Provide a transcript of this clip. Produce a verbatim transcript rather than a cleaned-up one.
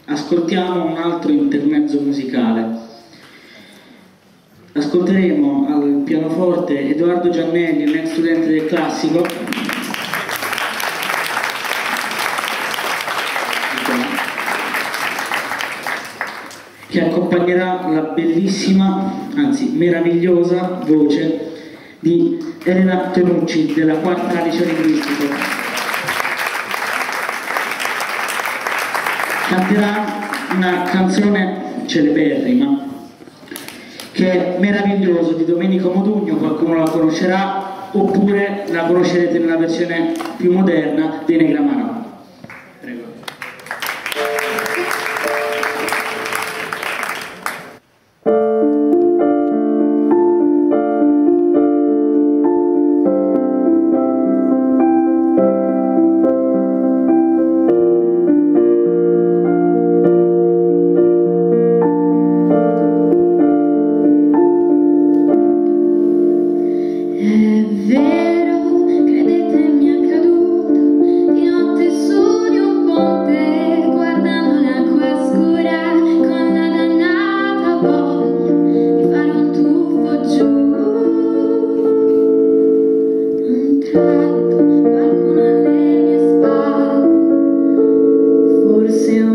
ascoltiamo un altro intermezzo musicale. Ascolteremo al pianoforte Edoardo Giannelli, un ex studente del classico, che accompagnerà la bellissima, anzi meravigliosa voce di Elena Tonucci della quarta liceo linguistico. Canterà una canzone celeberrima che è Meraviglioso di Domenico Modugno, qualcuno la conoscerà, oppure la conoscerete nella versione più moderna dei Negramaro. Prego. Forse